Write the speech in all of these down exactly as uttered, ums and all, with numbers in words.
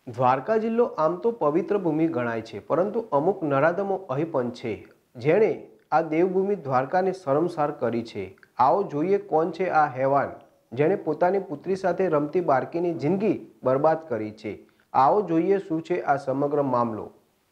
દ્વારકા જિલ્લો આમ તો પવિત્ર ભૂમિ ગણાય છે, પરંતુ અમુક નરાધમો અહીં પણ છે જેણે આ દેવભૂમિ દ્વારકાને શરમસાર કરી છે। આવો જોઈએ કોણ છે આ હેવાન જેણે પોતાની પુત્રી સાથે રમતી બાળકીની જિંદગી બરબાદ કરી છે। આવો જોઈએ શું છે આ સમગ્ર મામલો।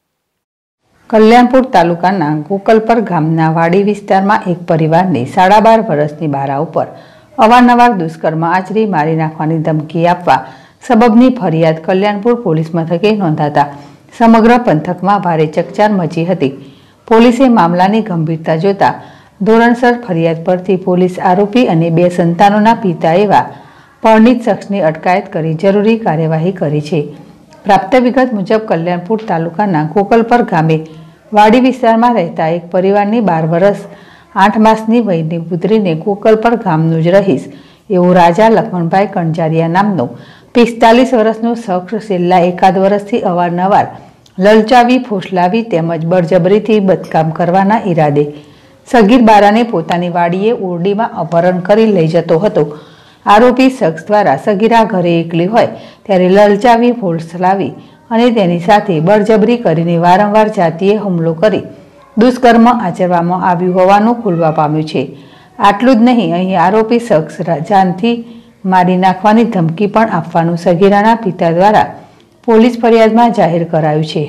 કલ્યાણપુર તાલુકાના ગોકલપર ગામના વાડી વિસ્તારમાં એક પરિવારની સાડા બાર વર્ષની બાળા ઉપર અવારનવાર દુષ્કર્મ આચરી મારી નાખવાની ધમકી આપવા સબબની ફરિયાદ કલ્યાણપુર પોલીસ મથકે નોંધાતા સમગ્ર પંથકમાં ભારે ચકચાર મચી હતી। પોલીસે મામલાની ગંભીરતા જોતા ધોરણસર ફરિયાદ પરથી પોલીસ આરોપી અને બે સંતાનોના પિતા એવા પરણિત શખ્સની અટકાયત કરી જરૂરી કાર્યવાહી કરી છે। પ્રાપ્ત વિગત મુજબ કલ્યાણપુર તાલુકાના ગોકલપર ગામે વાડી વિસ્તારમાં રહેતા એક પરિવારની બાર વર્ષ આઠ માસની વયની પુત્રીને ગોકલપર ગામનું જ રહીશ એવો રાજા લખમણભાઈ કણજારિયા નામનો પિસ્તાલીસ વર્ષનો શખ્સ છેલ્લા એકાદ વર્ષથી અવારનવાર લલચાવી, ફોસલાવી તેમજ બળજબરીથી બદકામ કરવાના ઈરાદે સગીર બાળાને પોતાની વાડીએ ઓરડીમાં અપહરણ કરી લઈ જતો હતો। આરોપી શખ્સ દ્વારા સગીરા ઘરે એકલી હોય ત્યારે લલચાવી, ફોસલાવી અને તેની સાથે બળજબરી કરીને વારંવાર જાતીય હુમલો કરી દુષ્કર્મ આચરવામાં આવ્યું હોવાનું ખુલવા પામ્યું છે। આટલું જ નહીં, અહીં આરોપી શખ્સ જાનથી મારી નાખવાની ધમકી પણ આપવાનું સગીરાના પિતા દ્વારા પોલીસ ફરિયાદમાં જાહેર કરાયું છે।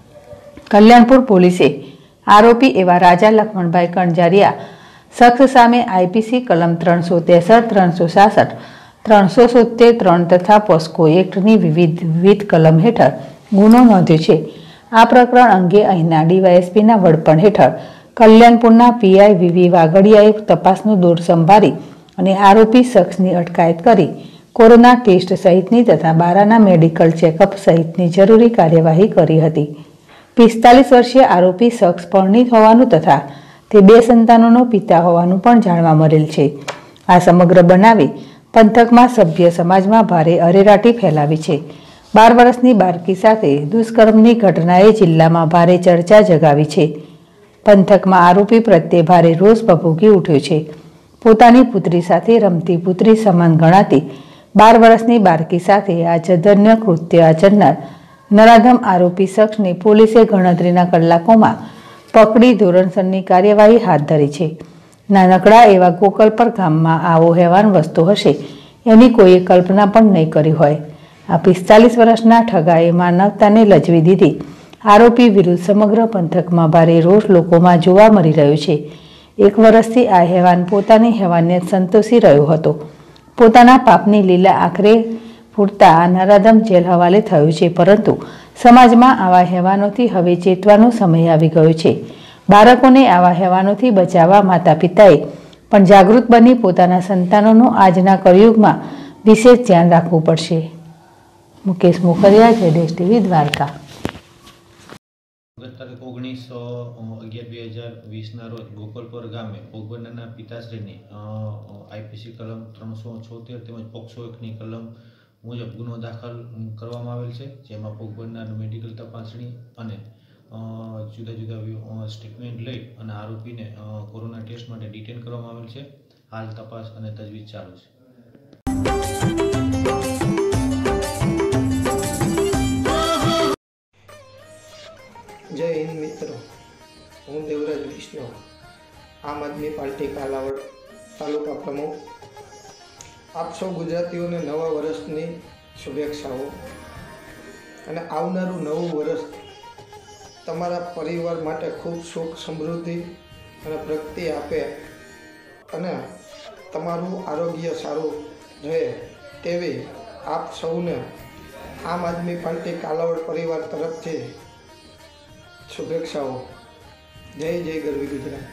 કલ્યાણપુર પોલીસે આરોપી એવા રાજા લખમણભાઈ કણજારિયા શખ્સ સામે આઈપીસી કલમ ત્રણસો ત્રેસઠ, ત્રણસો સાસઠ, ત્રણસો સોતેર ત્રણ તથા પોસ્કો એક્ટની વિવિધ વિવિધ કલમ હેઠળ ગુનો નોંધ્યો છે। આ પ્રકરણ અંગે અહીંના ડીવાયએસપીના વડપણ હેઠળ કલ્યાણપુરના પીઆઈ વીવી વાગડિયાએ તપાસનો દોર સંભાળી અને આરોપી શખ્સની અટકાયત કરી કોરોના ટેસ્ટ સહિતની તથા બાળાના મેડિકલ ચેકઅપ સહિતની જરૂરી કાર્યવાહી કરી હતી। પિસ્તાલીસ વર્ષીય આરોપી શખ્સ પરણિત હોવાનું તથા તે બે સંતાનોનો પિતા હોવાનું પણ જાણવા મળેલ છે। આ સમગ્ર બનાવે પંથકમાં સભ્ય સમાજમાં ભારે અરેરાટી ફેલાવી છે। બાર વર્ષની બાળકી સાથે દુષ્કર્મની ઘટનાએ જિલ્લામાં ભારે ચર્ચા જગાવી છે। પંથકમાં આરોપી પ્રત્યે ભારે રોષ ભભૂકી ઉઠ્યો છે। પોતાની પુત્રી સાથે રમતી પુત્રી સમાન ગણાતી બાર વર્ષની બાળકી સાથે આ જધન્ય કૃત્ય આચરનાર નરાધમ આરોપી શખ્સને પોલીસે ગણતરીના કલાકોમાં પકડી ધોરણસરની કાર્યવાહી હાથ ધરી છે। નાનકડા એવા ગોકલપર ગામમાં આવો હેવાન વસતો હશે એની કોઈએ કલ્પના પણ નહીં કરી હોય। આ પિસ્તાલીસ વર્ષના ઠગાએ માનવતાને લજવી દીધી આરોપી વિરુદ્ધ સમગ્ર પંથકમાં ભારે રોષ લોકોમાં જોવા મળી રહ્યો છે। એક વર્ષથી આ હેવાન પોતાની હેવાનિયત સંતોષી રહ્યો હતો। પોતાના પાપની લીલા આખરે પૂરતા આ નરાધમ જેલ હવાલે થયો છે, પરંતુ સમાજમાં આવા હેવાનોથી હવે ચેતવાનો સમય આવી ગયો છે। બાળકોને આવા હેવાનોથી બચાવવા માતા પિતાએ પણ જાગૃત બની પોતાના સંતાનોનું આજના કળયુગમાં વિશેષ ધ્યાન રાખવું પડશે। મુકેશ મોકરિયા, જેડેશ ટીવી, દ્વારકા। ગત તારીખ ઓગણીસ અગિયાર બે હજાર વીસના રોજ ગોકલપર ગામે ભોગબનના પિતાશ્રીની આઈપીસી કલમ ત્રણસો છોતેર તેમજ પોક્સો એકની કલમ મુજબ ગુનો દાખલ કરવામાં આવેલ છે, જેમાં ભોગબનના મેડિકલ તપાસણી અને જુદા જુદા સ્ટેટમેન્ટ લઈ અને આરોપીને કોરોના ટેસ્ટ માટે ડિટેન કરવામાં આવેલ છે। હાલ તપાસ અને તજવીજ ચાલુ છે। જય હિન્દ મિત્રો, હું દેવરાજ વિષ્ણુ, આમ આદમી પાર્ટી કાલાવડ તાલુકા પ્રમુખ। આપ સૌ ગુજરાતીઓને નવા વર્ષની શુભેચ્છાઓ અને આવનારું નવું વર્ષ તમારા પરિવાર માટે ખૂબ સુખ, સમૃદ્ધિ અને પ્રગતિ આપે અને તમારું આરોગ્ય સારું રહે તેવી આપ સૌને આમ આદમી પાર્ટી કાલાવડ પરિવાર તરફથી શુભેચ્છાઓ। જય જય ગરવી ગુજરાત।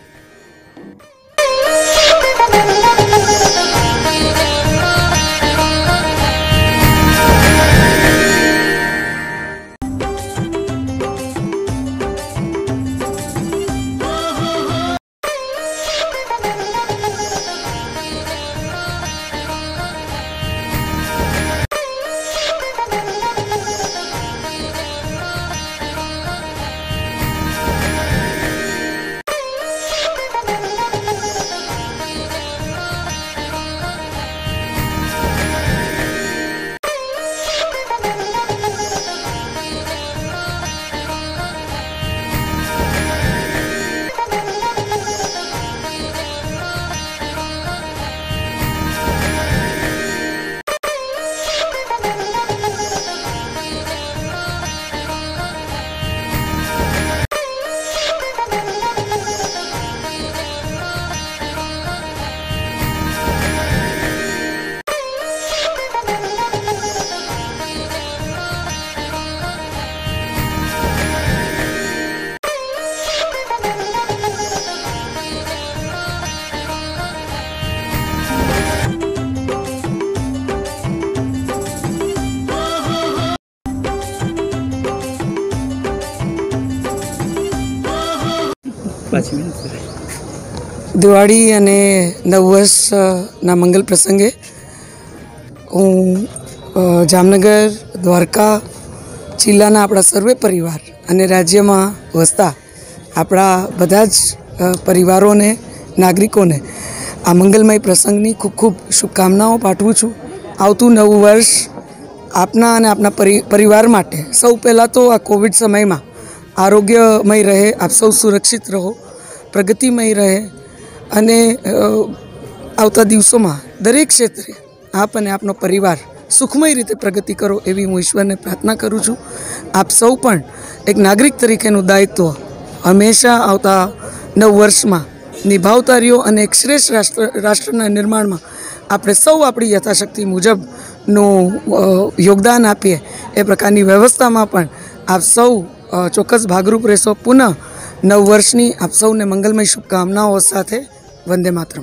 દિવાળી અને નવ વર્ષના મંગલ પ્રસંગે હું જામનગર દ્વારકા જિલ્લાના આપણા સર્વે પરિવાર અને રાજ્યમાં વસતા આપણા બધા જ પરિવારોને નાગરિકોને આ મંગલમય પ્રસંગની ખૂબ ખૂબ શુભકામનાઓ પાઠવું છું. આવતું નવું વર્ષ આપના અને આપના પરિવાર માટે સૌ પહેલાં તો આ કોવિડ સમયમાં આરોગ્યમય રહે, આપ સૌ સુરક્ષિત રહો, પ્રગતિમય રહે અને આવતા દિવસોમાં દરેક ક્ષેત્રે આપ અને આપનો પરિવાર સુખમય રીતે પ્રગતિ કરો એવી હું ઈશ્વરને પ્રાર્થના કરું છું. આપ સૌ પણ એક નાગરિક તરીકેનું દાયિત્વ હંમેશા આવતા નવ વર્ષમાં નિભાવતા રહ્યો અને એક શ્રેષ્ઠ રાષ્ટ્ર રાષ્ટ્રના નિર્માણમાં આપણે સૌ આપણી યથાશક્તિ મુજબનું યોગદાન આપીએ એ પ્રકારની વ્યવસ્થામાં પણ આપ સૌ ચોક્કસ ભાગરૂપ રહેશો. પુનઃ નવ વર્ષની આપ સૌને મંગલમય શુભકામનાઓ સાથે વંદે માતરમ.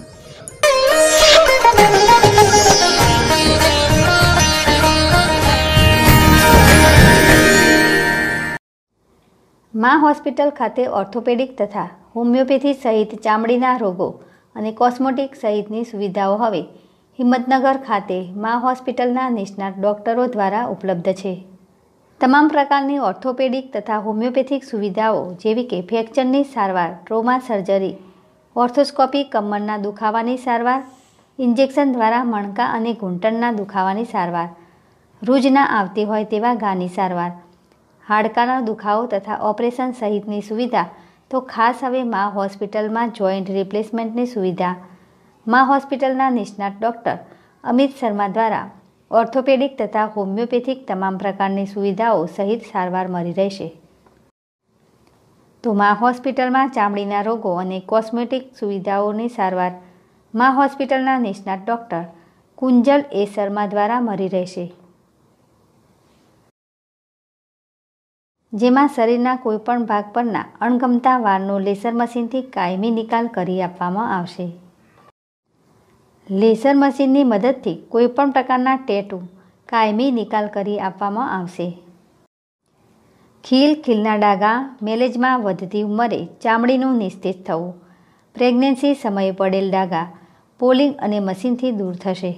મા હોસ્પિટલ ખાતે ઓર્થોપેડિક તથા હોમિયોપેથી સહિત ચામડીના રોગો અને કોસ્મેટિક સહિતની સુવિધાઓ હવે હિંમતનગર ખાતે મા હોસ્પિટલના નિષ્ણાત ડોક્ટરો દ્વારા ઉપલબ્ધ છે. તમામ પ્રકારની ઓર્થોપેડિક તથા હોમિયોપેથિક સુવિધાઓ જેવી કે ફ્રેક્ચરની સારવાર, ટ્રોમા સર્જરી, ઓર્થોસ્કોપી, કમરના દુખાવાની સારવાર, ઇન્જેક્શન દ્વારા મણકા અને ઘૂંટણના દુખાવાની સારવાર, રૂજ ના આવતી હોય તેવા ઘાની સારવાર, હાડકાનો દુખાવો તથા ઓપરેશન સહિતની સુવિધા તો ખાસ હવે મા હોસ્પિટલમાં જોઈન્ટ રિપ્લેસમેન્ટની સુવિધા મા હોસ્પિટલના નિષ્ણાત ડૉક્ટર અમિત શર્મા દ્વારા ઓર્થોપેડિક તથા હોમિયોપેથિક તમામ પ્રકારની સુવિધાઓ સહિત સારવાર મળી રહેશે. તો મા હોસ્પિટલમાં ચામડીના રોગો અને કોસ્મેટિક સુવિધાઓની સારવાર મા હોસ્પિટલના નિષ્ણાત ડૉક્ટર કુંજલ એ શર્મા દ્વારા મળી રહેશે, જેમાં શરીરના કોઈપણ ભાગ પરના અણગમતા વાળનો લેસર મશીનથી કાયમી નિકાલ કરી આપવામાં આવશે. લેસર મશીનની મદદથી કોઈપણ પ્રકારના ટેટુ કાયમી નિકાલ કરી આપવામાં આવશે. ખીલ, ખીલના ડાઘા, મેલેજમાં વધતી ઉંમરે ચામડીનું નિસ્તેજ થવું, પ્રેગ્નન્સી સમયે પડેલ ડાઘા પોલિંગ અને મશીનથી દૂર થશે.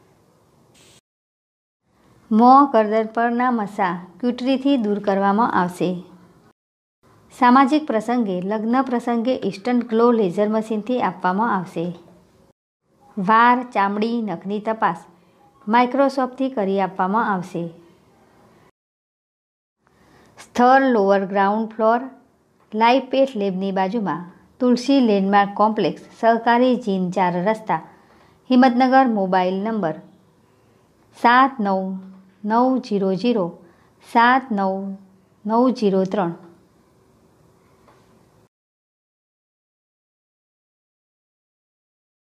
મોં, ગરદન પરના મસા ક્યુટરીથી દૂર કરવામાં આવશે. સામાજિક પ્રસંગે, લગ્ન પ્રસંગે ઇન્સ્ટન્ટ ગ્લો લેઝર મશીનથી આપવામાં આવશે. વાળ, ચામડી, નખની તપાસ માઇક્રોસ્કોપથી કરી આપવામાં આવશે. સ્થળ lower ground floor, live pet લેબની બાજુમાં તુલસી લેન્ડમાર્ક કોમ્પ્લેક્સ, સહકારી જીન ચાર રસ્તા, હિંમતનગર. મોબાઈલ નંબર સાત નવ નવ જીરો જીરો સાત નવ નવ જીરો ત્રણ.